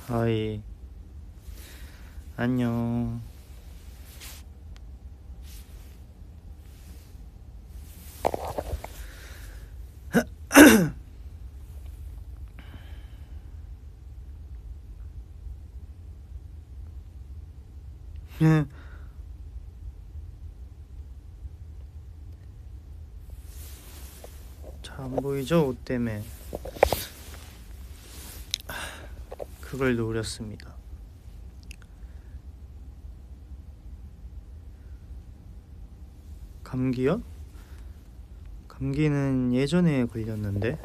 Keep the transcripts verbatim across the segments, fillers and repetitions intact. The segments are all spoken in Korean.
하이, 안녕. 잘 안 보이죠? 옷 때문에. 그걸 노렸습니다. 감기요? 감기는 예전에 걸렸는데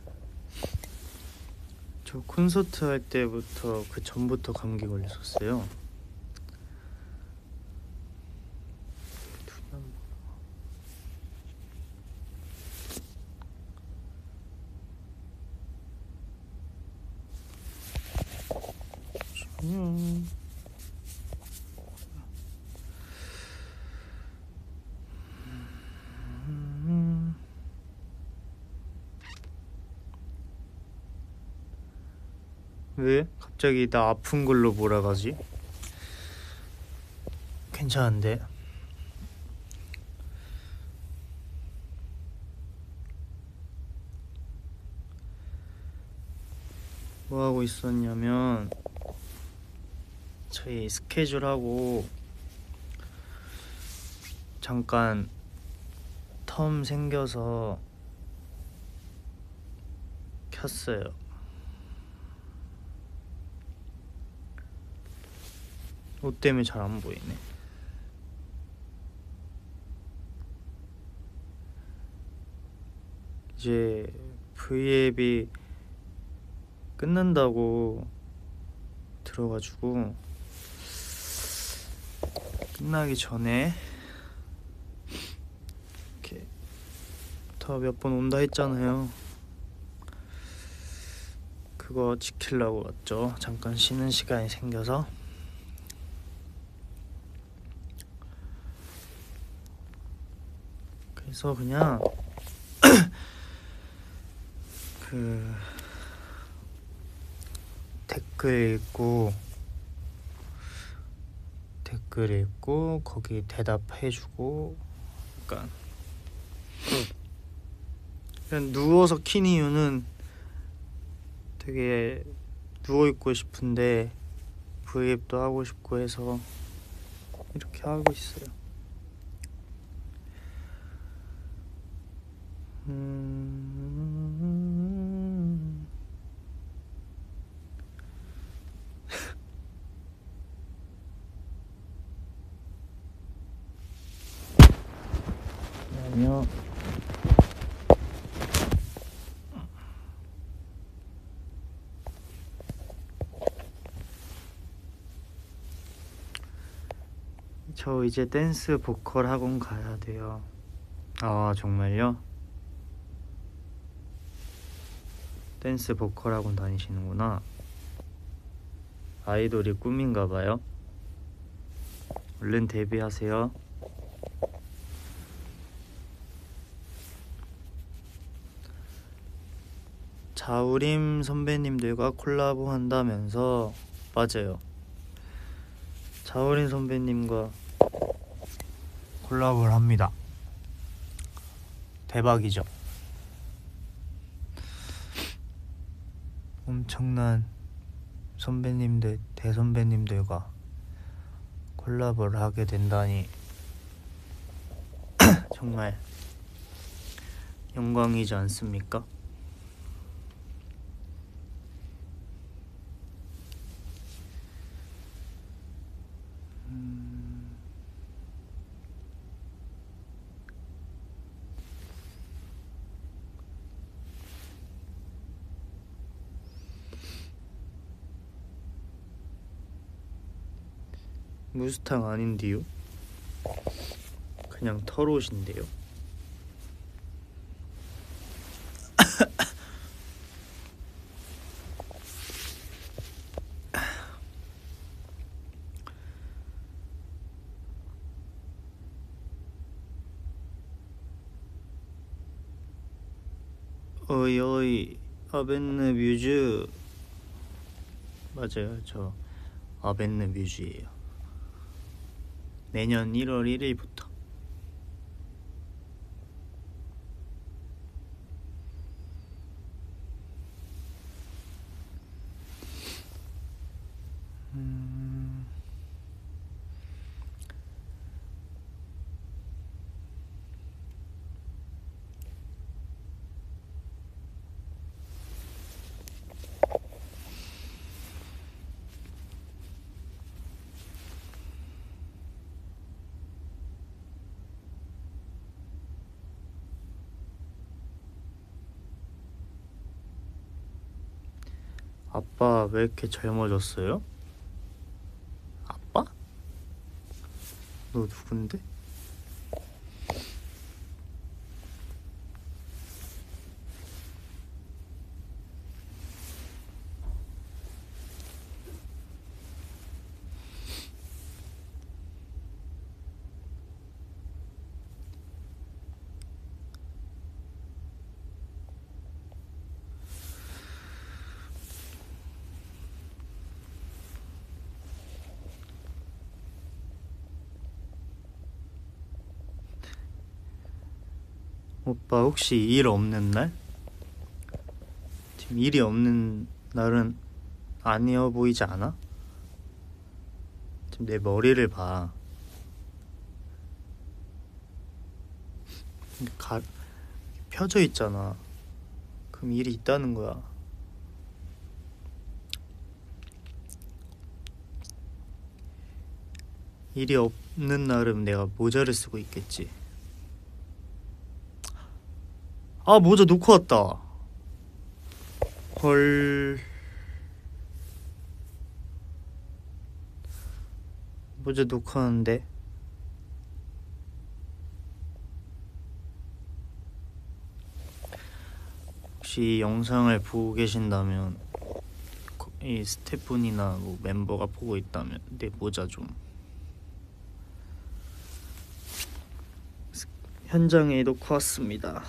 저 콘서트 할 때부터 그 전부터 감기 걸렸었어요. 음. 음. 왜? 갑자기 나 아픈 걸로 몰아가지? 괜찮은데? 뭐 하고 있었냐면 저희 스케줄하고 잠깐 텀 생겨서 켰어요. 옷 때문에 잘 안 보이네. 이제 브이앱이 끝난다고 들어가지고 끝나기 전에 이렇게 더 몇 번 온다 했잖아요. 그거 지키려고 왔죠. 잠깐 쉬는 시간이 생겨서. 그래서 그냥 그 댓글 읽고 댓글 읽고 거기 대답해주고 약간 그냥 누워서 킨 이유는 되게 누워있고 싶은데 브이앱도 하고 싶고 해서 이렇게 하고 있어요. 음... 안녕. 저 이제 댄스 보컬 학원 가야 돼요. 아, 정말요? 댄스 보컬 학원 다니시는구나. 아이돌이 꿈인가 봐요. 얼른 데뷔하세요. 자우림 선배님들과 콜라보 한다면서. 맞아요, 자우림 선배님과 콜라보를 합니다. 대박이죠. 엄청난 선배님들, 대선배님들과 콜라보를 하게 된다니 정말 영광이지 않습니까? 음... 무스탕 아닌데요? 그냥 털옷인데요. 어이 어이 아벤느 뮤즈. 맞아요. 저 아벤느 뮤즈예요. 내년 일월 일일부터. 음... 아빠 왜 이렇게 젊어졌어요? 아빠? 너 누군데? 오빠 혹시 일 없는 날? 지금 일이 없는 날은 아니어 보이지 않아? 지금 내 머리를 봐. 가, 펴져 있잖아. 그럼 일이 있다는 거야. 일이 없는 날은 내가 모자를 쓰고 있겠지. 아, 모자 놓고 왔다. 헐. 모자 놓고 왔는데. 혹시 이 영상을 보고 계신다면, 이 스태프분이나 뭐 멤버가 보고 있다면 내 모자 좀 현장에 놓고 왔습니다.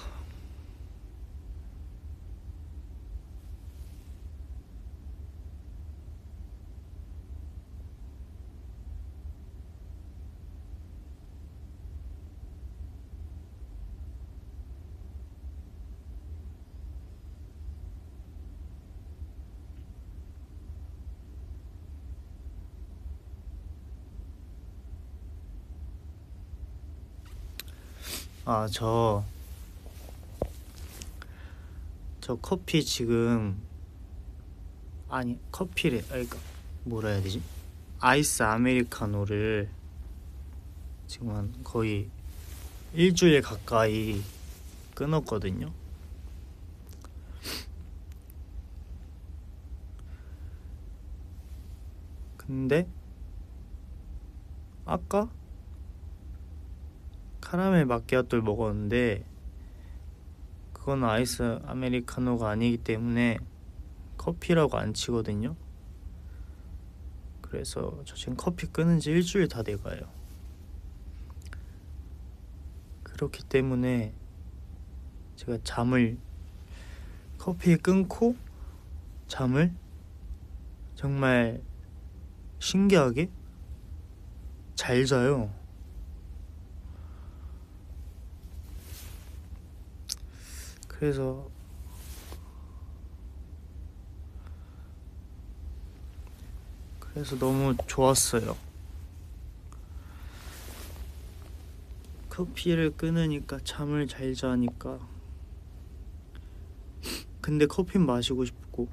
아, 저, 저 커피 지금, 아니, 커피래, 아, 그러니까, 뭐라 해야 되지? 아이스 아메리카노를 지금 한 거의 일주일 가까이 끊었거든요. 근데, 아까 카라멜 마키아토를 먹었는데, 그건 아이스 아메리카노가 아니기 때문에 커피라고 안 치거든요. 그래서 저 지금 커피 끊은 지 일주일 다 돼가요. 그렇기 때문에 제가 잠을 커피 끊고 잠을 정말 신기하게 잘 자요. 그래서 그래서 너무 좋았어요. 커피를 끊으니까 잠을 잘 자니까. 근데 커피는 마시고 싶고.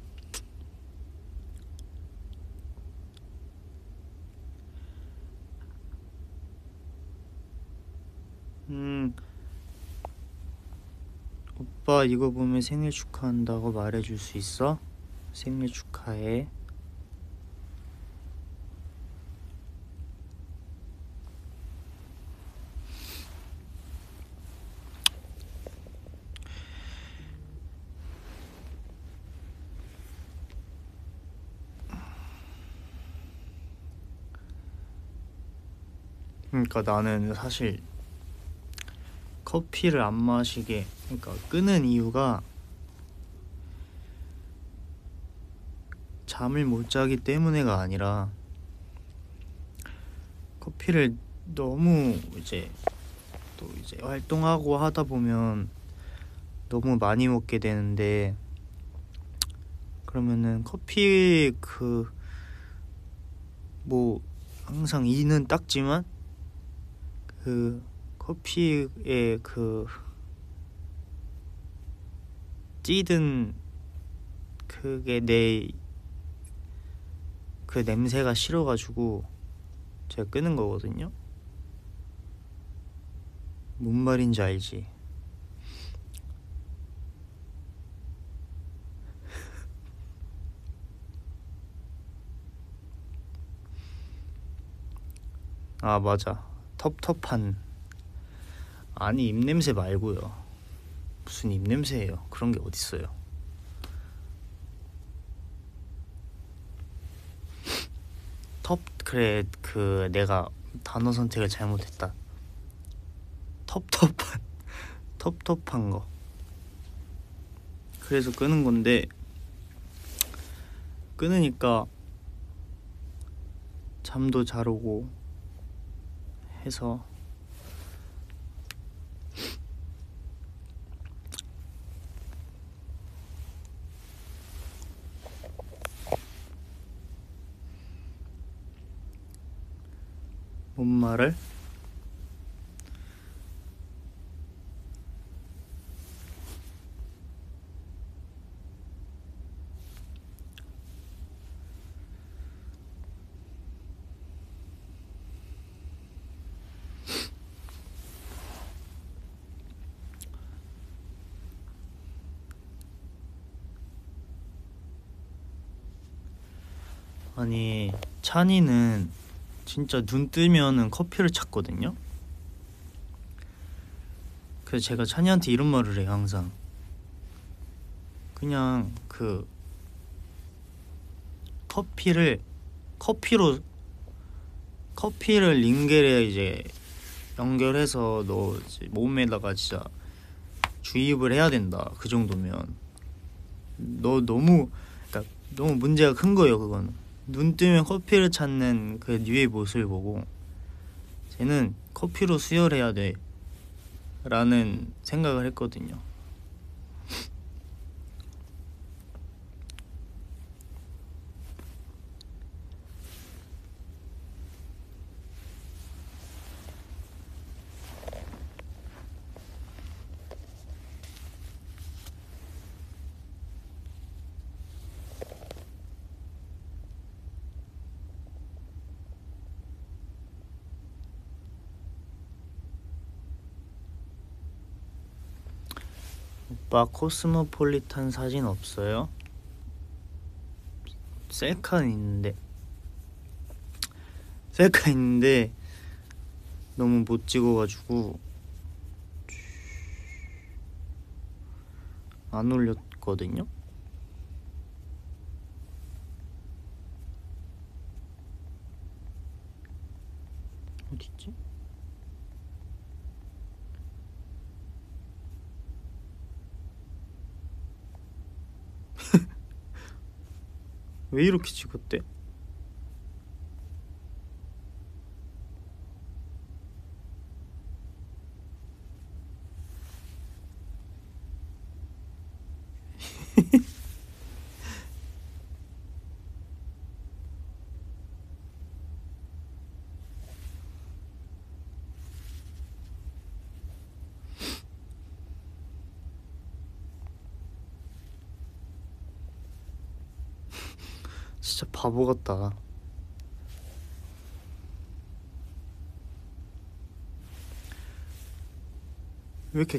음, 오빠 이거 보면 생일 축하한다고 말해줄 수 있어? 생일 축하해. 그러니까 나는 사실 커피를 안 마시게, 그러니까 끊은 이유가 잠을 못 자기 때문에가 아니라 커피를 너무 이제 또 이제 활동하고 하다 보면 너무 많이 먹게 되는데, 그러면은 커피 그 뭐 항상 이는 닦지만 그 커피의 그 찌든 그게 내 그 냄새가 싫어가지고 제가 끄는 거거든요. 뭔 말인지 알지? 아 맞아, 텁텁한, 아니 입냄새 말고요. 무슨 입냄새예요? 그런 게 어딨어요. 텁 그래 그 내가 단어 선택을 잘못했다. 텁텁한 텁텁한 거. 그래서 끄는 건데, 끊으니까 잠도 잘 오고 해서 뭔 말을? 아니 찬이는 진짜 눈 뜨면은 커피를 찾거든요. 그래서 제가 찬이한테 이런 말을 해요. 항상 그냥 그 커피를 커피로 커피를 링겔에 이제 연결해서 너 이제 몸에다가 진짜 주입을 해야 된다. 그 정도면 너 너무, 그러니까 너무 문제가 큰 거예요. 그건 눈 뜨면 커피를 찾는 그 뉴의 모습을 보고 쟤는 커피로 수혈해야 돼 라는 생각을 했거든요. 오빠 코스모폴리탄 사진 없어요? 셀카는 있는데 셀카 있는데 너무 못 찍어가지고 안 올렸거든요. 어딨지? 왜 이렇게 찍었대? 진짜 바보 같다. 왜 이렇게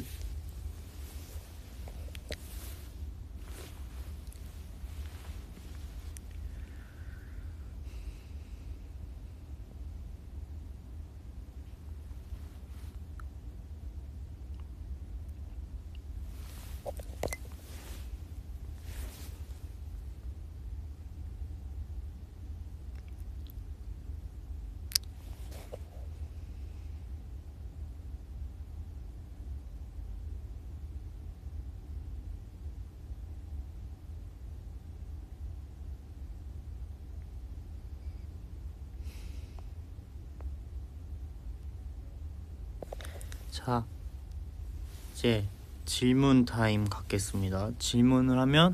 자, 이제 질문 타임 갖겠습니다. 질문을 하면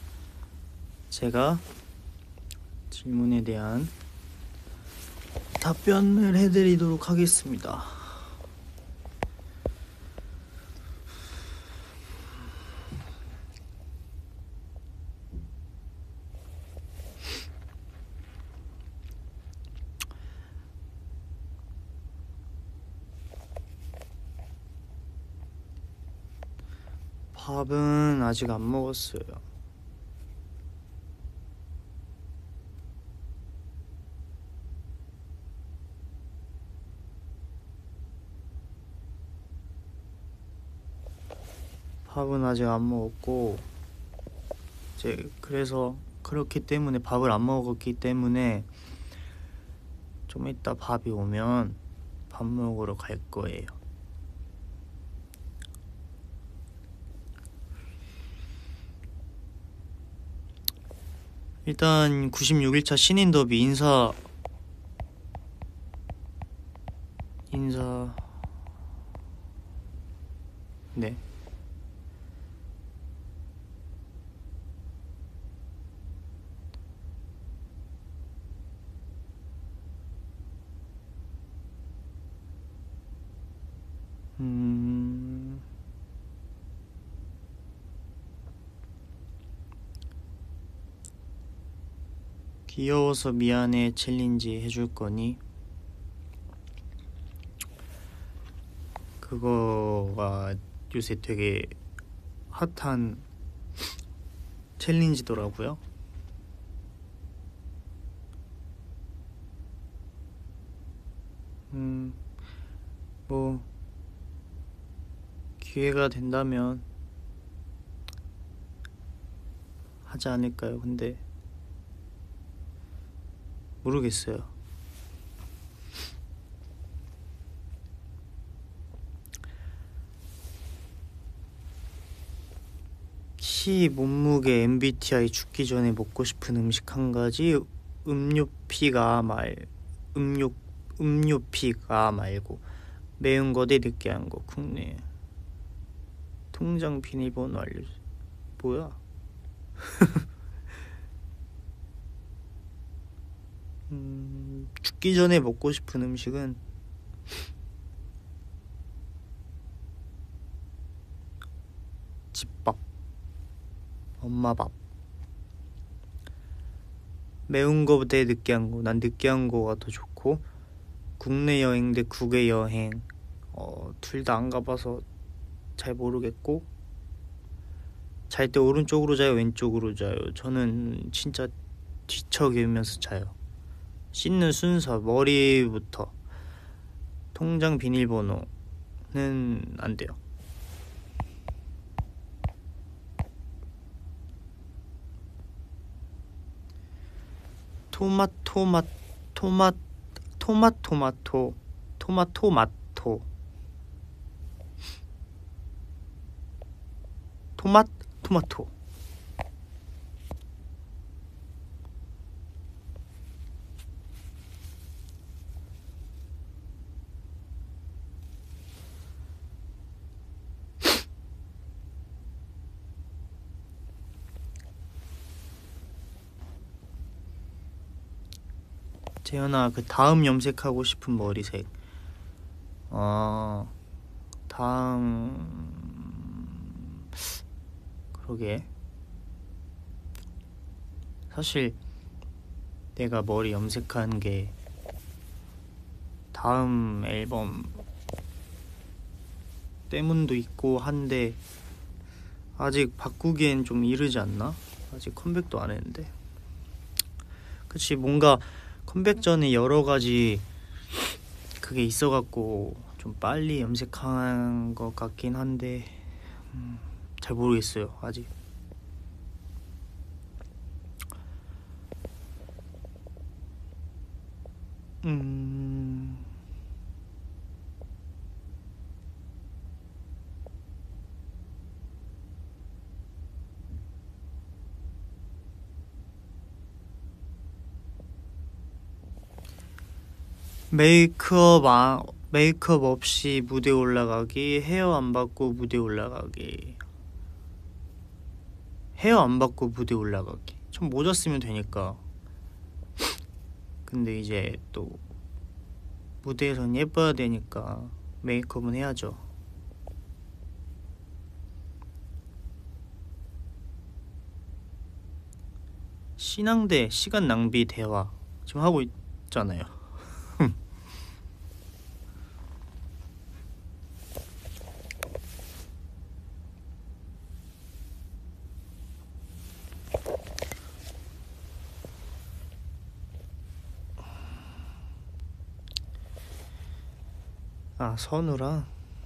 제가 질문에 대한 답변을 해드리도록 하겠습니다. 밥은 아직 안 먹었어요. 밥은 아직 안 먹었고, 이제 그래서 그렇기 때문에 밥을 안 먹었기 때문에 좀 이따 밥이 오면 밥 먹으러 갈 거예요. 일단 구십육 일차 신인 더비 인사 인사 네. 음... 귀여워서 미안해 챌린지 해줄 거니? 그거가 요새 되게 핫한 챌린지더라고요. 음, 뭐 기회가 된다면 하지 않을까요? 근데 모르겠어요. 키, 몸무게, 엠비티아이 죽기 전에 먹고 싶은 음식 한 가지. 음료피가 말 음료 음료피가 말고 매운 거 대 느끼한 거. 국내 통장 비밀번호 알려줘. 뭐야? 음, 죽기 전에 먹고 싶은 음식은 집밥, 엄마 밥. 매운 거 대 느끼한 거. 난 느끼한 거가 더 좋고, 국내 여행 대 국외 여행. 어, 둘 다 안 가봐서 잘 모르겠고, 잘 때 오른쪽으로 자요, 왼쪽으로 자요? 저는 진짜 뒤척이면서 자요. 씻는 순서, 머리부터 통장 비밀번호는 안 돼요. 토마토맛 토맛 토마토마토 토마토마토 토맛 토마토. 재현아, 그 다음 염색하고 싶은 머리색. 어, 다음 그러게. 사실 내가 머리 염색한 게 다음 앨범 때문도 있고 한데 아직 바꾸기엔 좀 이르지 않나? 아직 컴백도 안 했는데. 그치, 뭔가 컴백 전에 여러 가지 그게 있어갖고 좀 빨리 염색한 것 같긴 한데 음, 잘 모르겠어요 아직. 음... 메이크업 아, 메이크업 없이 무대 올라가기, 헤어 안 받고 무대 올라가기. 헤어 안 받고 무대 올라가기. 좀 모자 쓰면 되니까. 근데 이제 또 무대에선 예뻐야 되니까 메이크업은 해야죠. 신앙대 시간 낭비 대화 지금 하고 있잖아요. 아, 선우랑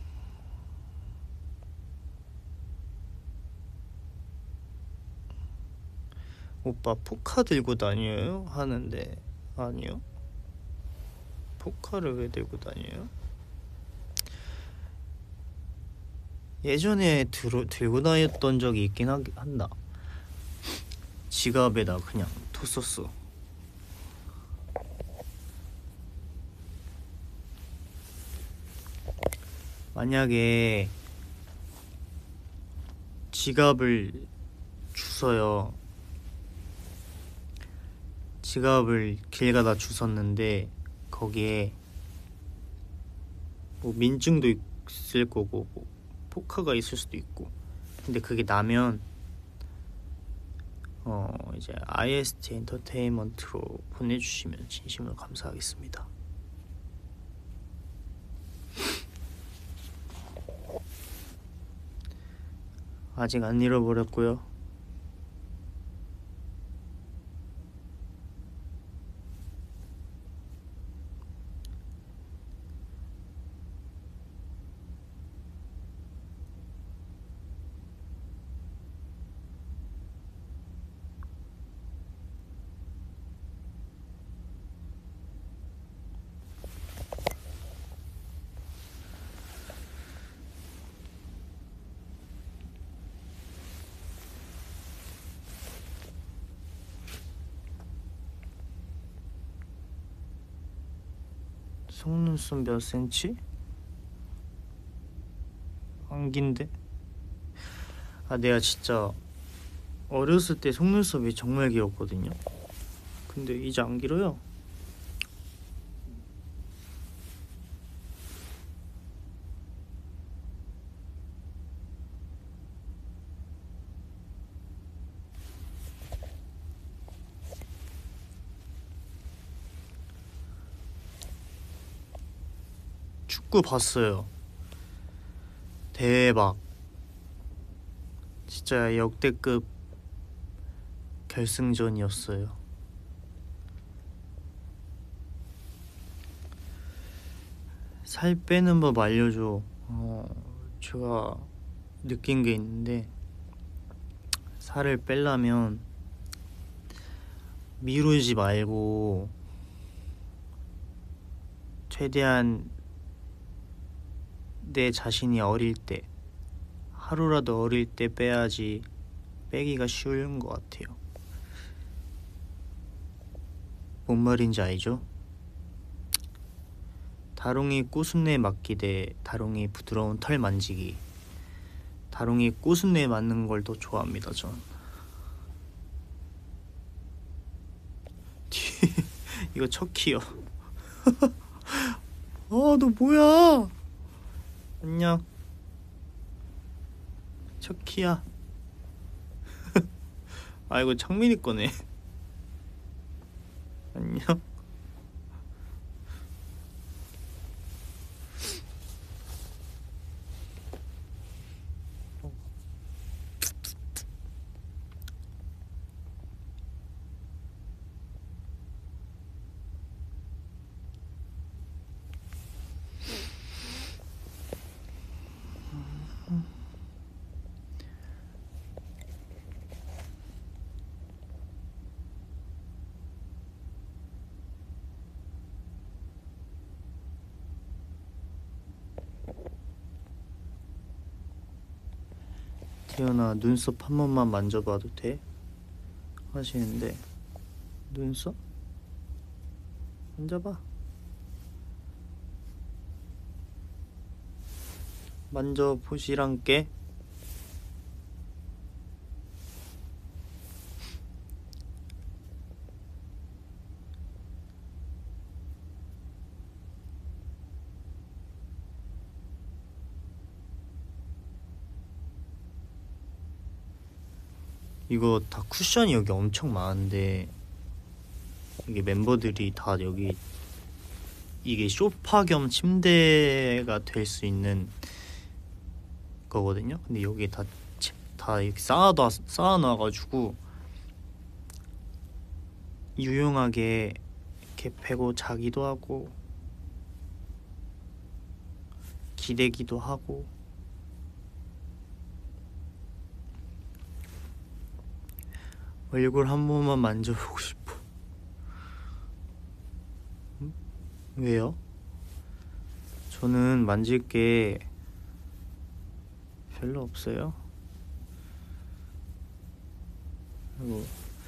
오빠 포카 들고 다녀요? 하는데 아니요. 포카를 왜 들고 다녀요? 예전에 들어, 들고 다녔던 적이 있긴 하, 한다. 지갑에다 그냥 뒀었어. 만약에 지갑을 주워요. 지갑을 길 가다 주웠는데 거기에 뭐 민증도 있을 거고 뭐 포카가 있을 수도 있고, 근데 그게 나면 어 이제 아이에스티 엔터테인먼트로 보내주시면 진심으로 감사하겠습니다. 아직 안 잃어버렸고요. 속눈썹 몇 센치? 안긴데? 아, 내가 진짜 어렸을 때 속눈썹이 정말 길었거든요. 근데 이제 안 길어요. 축구 봤어요. 대박. 진짜 역대급 결승전이었어요. 살 빼는 법 알려줘. 어, 제가 느낀 게 있는데, 살을 빼려면 미루지 말고 최대한 내 자신이 어릴 때, 하루라도 어릴 때 빼야지 빼기가 쉬운 것 같아요. 뭔 말인지 알죠? 다롱이 꼬순내 맞기 대 다롱이 부드러운 털 만지기. 다롱이 꼬순내 맞는 걸 더 좋아합니다, 전. 이거 척키요. 어, 너 뭐야? 안녕. 척키야. 아, 이거 창민이 거네. 안녕. 태연아, 눈썹 한 번만 만져봐도 돼? 하시는데, 눈썹? 만져봐. 만져보시란께. 이거 다 쿠션이 여기 엄청 많은데 이게 멤버들이 다 여기 이게 소파 겸 침대가 될 수 있는 거거든요. 근데 여기 다, 다 이렇게 쌓아놔, 쌓아놔가지고 유용하게 이렇게 베고 자기도 하고 기대기도 하고. 얼굴 한 번만 만져보고 싶어. 음? 왜요? 저는 만질 게 별로 없어요. 그리고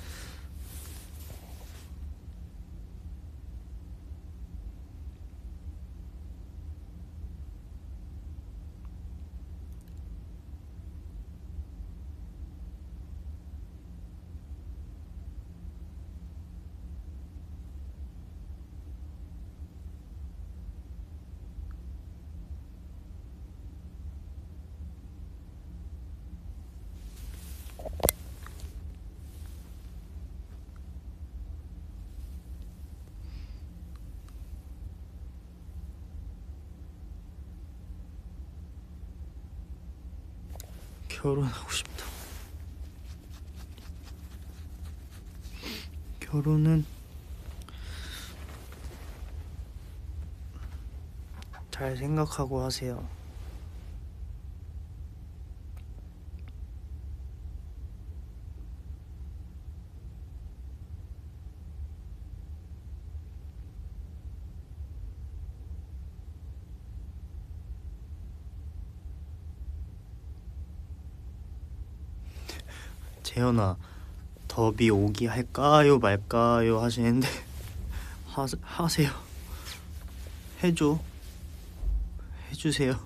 결혼하고 싶다. 결혼은 잘 생각하고 하세요. 재현아, 더비 오기 할까요 말까요 하시는데 하, 하세요. 해줘. 해주세요.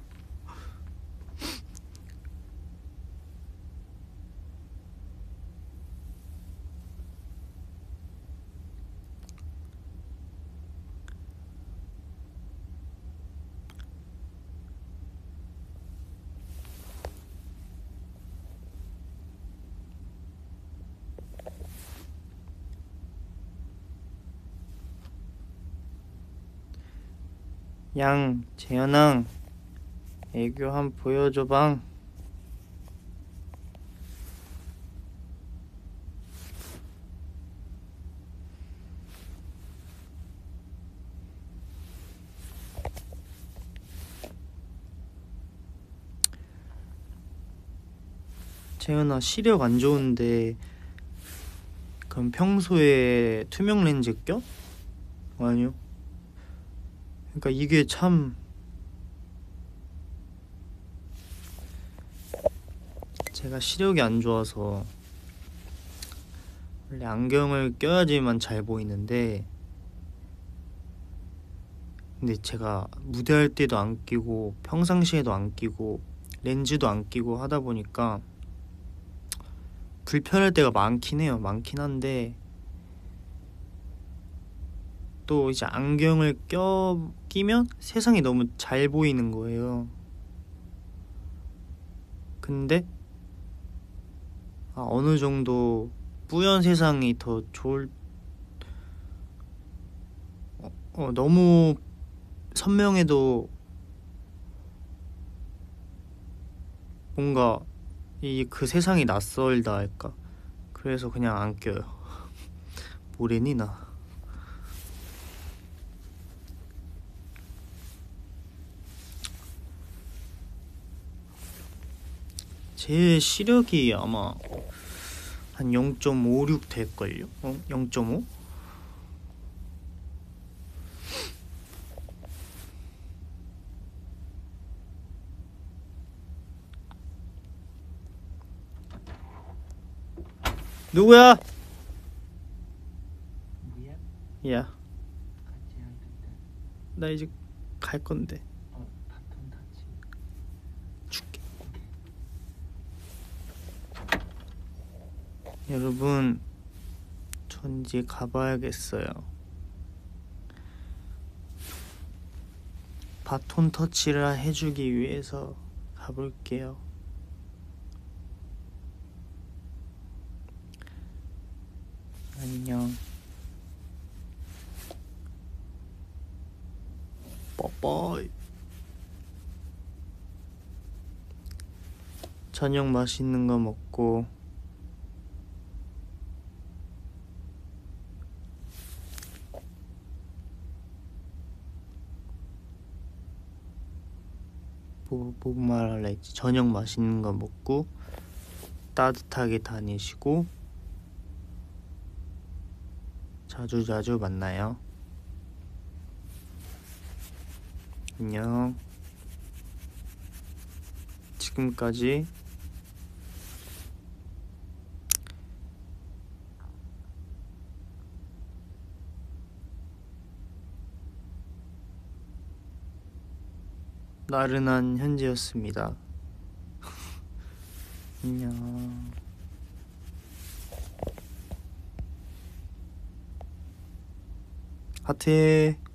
양, 재현아, 애교 한 보여줘방. 재현아, 시력 안 좋은데 그럼 평소에 투명 렌즈 껴? 아니요. 그러니까 이게 참 제가 시력이 안 좋아서 원래 안경을 껴야지만 잘 보이는데, 근데 제가 무대할 때도 안 끼고 평상시에도 안 끼고 렌즈도 안 끼고 하다 보니까 불편할 때가 많긴 해요. 많긴 한데 또 이제 안경을 껴 끼면 세상이 너무 잘 보이는 거예요. 근데 아, 어느 정도 뿌연 세상이 더 좋을 어, 어, 너무 선명해도 뭔가 이 그 세상이 낯설다 할까? 그래서 그냥 안 껴요. 모래니 나. 제 시력이 아마 한 영 점 오육 될걸요? 어? 영 점 오? 누구야? 뭐야? 야, 같이 할 텐데. 나 이제 갈 건데. 어, 바톤 터치. 여러분, 전 이제 가봐야겠어요. 바톤 터치를 해주기 위해서 가볼게요. 안녕. 뽀뽀이. 저녁 맛있는 거 먹고 뭐, 뭐 말할라 했지? 저녁 맛있는 거 먹고 따뜻하게 다니시고 자주자주 만나요. 안녕. 지금까지 나른한 현지였습니다. 안녕. 하트.